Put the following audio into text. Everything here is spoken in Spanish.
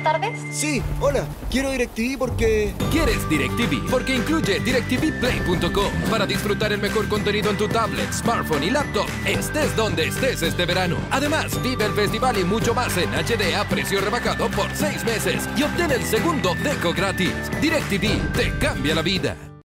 buenas tardes. Sí, hola. Quiero DirecTV porque... ¿Quieres DirecTV? Porque incluye DirecTVPlay.com para disfrutar el mejor contenido en tu tablet, smartphone y laptop, estés donde estés este verano. Además, vive el festival y mucho más en HD a precio rebajado por 6 meses y obtén el segundo deco gratis. DirecTV te cambia la vida.